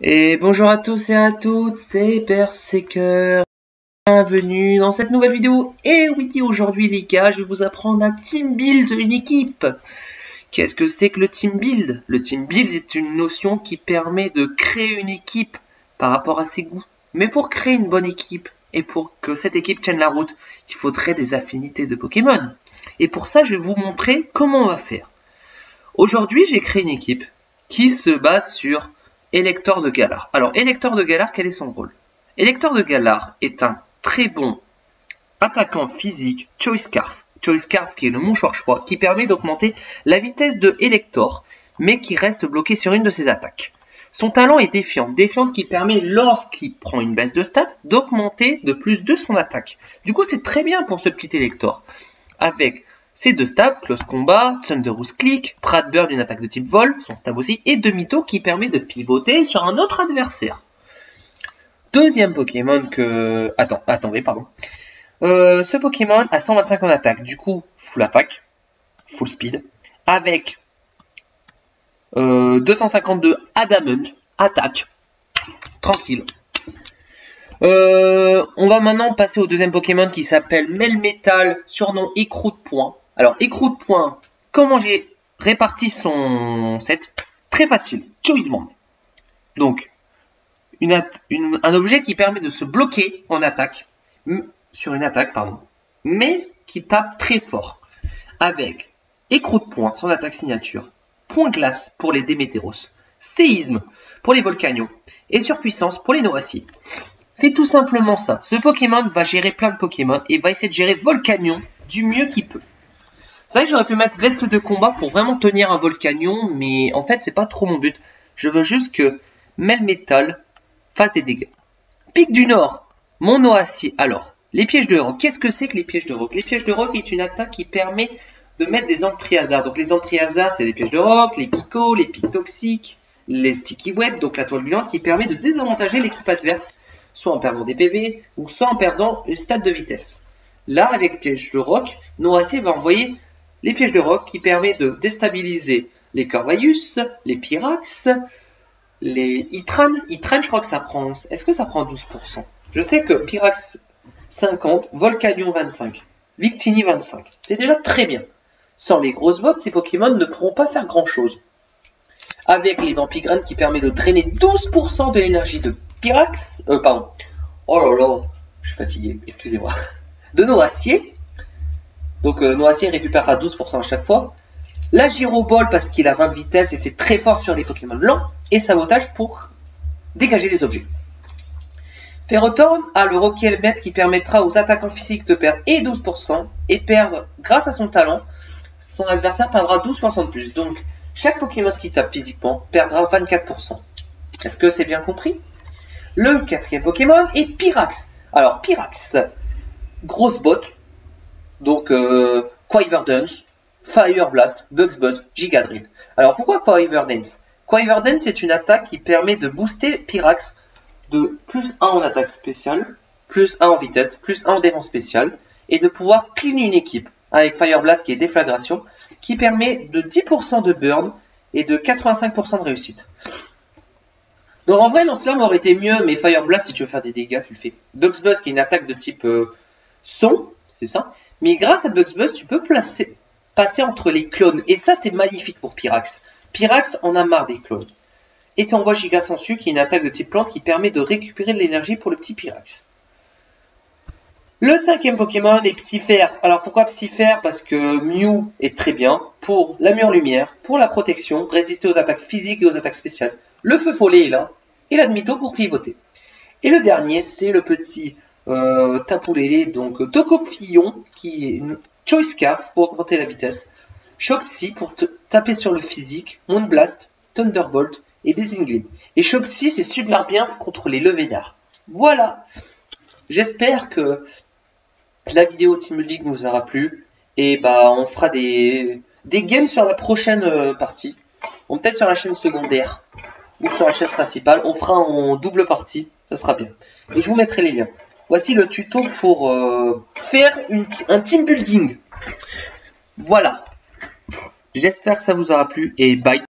Et bonjour à tous et à toutes, c'est Berserker. Bienvenue dans cette nouvelle vidéo. Et oui, aujourd'hui les gars, je vais vous apprendre un team build, une équipe. Qu'est-ce que c'est que le team build? Le team build est une notion qui permet de créer une équipe par rapport à ses goûts. Mais pour créer une bonne équipe et pour que cette équipe tienne la route, il faudrait des affinités de Pokémon. Et pour ça, je vais vous montrer comment on va faire. Aujourd'hui, j'ai créé une équipe qui se base sur Elector de Galar. Alors, Elector de Galar, quel est son rôle? Elector de Galar est un très bon attaquant physique Choice Scarf. Choice Scarf qui est le mouchoir choix, qui permet d'augmenter la vitesse de Elector, mais qui reste bloqué sur une de ses attaques. Son talent est Défiante. Défiante qui permet, lorsqu'il prend une baisse de stats, d'augmenter de plus de son attaque. Du coup, c'est très bien pour ce petit Elector. Avec ses deux stabs, Close Combat, Thunderous Click, Brad Bird, une attaque de type vol, son stab aussi, et Demi-Tour qui permet de pivoter sur un autre adversaire. Deuxième Pokémon que... Attendez, pardon. Ce Pokémon a 125 en attaque, du coup, full attaque, full speed, avec 252 Adamant, attaque, tranquille. On va maintenant passer au deuxième Pokémon qui s'appelle Melmetal, surnom Écrou de Poing. Alors, Écrou de Poing, comment j'ai réparti son set? Très facile, Choice Band. Donc, un objet qui permet de se bloquer en attaque, sur une attaque, mais qui tape très fort. Avec Écrou de Poing, son attaque signature, Point Glace pour les Démétéros, Séisme pour les Volcanions, et Surpuissance pour les Noaciers. C'est tout simplement ça. Ce Pokémon va gérer plein de Pokémon et va essayer de gérer Volcanion du mieux qu'il peut. C'est vrai que j'aurais pu mettre Veste de combat pour vraiment tenir un Volcanion, mais en fait c'est pas trop mon but. Je veux juste que Melmetal fasse des dégâts. Pic du Nord, mon Noacier. Alors, les pièges de roc. Qu'est-ce que c'est que les pièges de roc? Les pièges de roc est une attaque qui permet de mettre des anti-hasards. Donc les anti-hasards, c'est les pièges de roc, les picots, les pics toxiques, les sticky web, donc la toile violente qui permet de désavantager l'équipe adverse, soit en perdant des PV, ou soit en perdant une stat de vitesse. Là, avec piège de roc, Noacier va envoyer les pièges de roc qui permet de déstabiliser les Corvaius, les Pyrax, les Itran. Itran, je crois que ça prend... Est-ce que ça prend 12%? Je sais que Pyrax 50, Volcanion 25, Victini 25. C'est déjà très bien. Sans les grosses bottes, ces Pokémon ne pourront pas faire grand-chose. Avec les Vampigraines qui permet de drainer 12% de l'énergie de Pyrax, oh là là, je suis fatigué, excusez-moi, de Noacier. Donc Noacier récupérera 12% à chaque fois. La Gyroball parce qu'il a 20 de vitesse et c'est très fort sur les Pokémon lents. Et Sabotage pour dégager les objets. Ferrothorn a le Rocky Helmet qui permettra aux attaquants physiques de perdre et 12% et perdre, grâce à son talent, son adversaire perdra 12% de plus. Donc chaque Pokémon qui tape physiquement perdra 24%. Est-ce que c'est bien compris? Le quatrième Pokémon est Pyrax. Alors Pyrax, grosse botte, donc Quiver Dance, Fire Blast, Bugs Buzz, Giga Drill. Alors pourquoi Quiver Dance? Quiver Dance est une attaque qui permet de booster Pyrax de plus 1 en attaque spéciale, plus 1 en vitesse, plus 1 en défense spéciale, et de pouvoir clean une équipe avec Fire Blast qui est déflagration, qui permet de 10% de burn et de 85% de réussite. Donc en vrai, Lance-Flamme aurait été mieux, mais Fire Blast, si tu veux faire des dégâts, tu le fais. Bugs Buzz qui est une attaque de type son, c'est ça. Mais grâce à Bugs Buzz, tu peux passer entre les clones. Et ça, c'est magnifique pour Pyrax. Pyrax en a marre des clones. Et tu envoies Giga Sensu, qui est une attaque de type plante qui permet de récupérer de l'énergie pour le petit Pyrax. Le cinquième Pokémon est Psyphère. Alors pourquoi Psyphère? Parce que Mew est très bien pour la mur lumière, pour la protection, résister aux attaques physiques et aux attaques spéciales. Le feu follet est là, et la demi-tour pour pivoter. Et le dernier, c'est le petit Tapoulélé, donc Tocopillon, qui est Choice Scarf pour augmenter la vitesse, Shock Psy pour taper sur le physique, Moonblast, Thunderbolt et Desingling. Et Shock Psy, c'est super bien contre les Levénards. Voilà. J'espère que la vidéo Team Building vous aura plu. Et bah on fera des games sur la prochaine partie. Ou peut-être sur la chaîne secondaire. Ou sur la chaîne principale. On fera en double partie. Ça sera bien. Et je vous mettrai les liens. Voici le tuto pour faire un team building. Voilà. J'espère que ça vous aura plu. Et bye.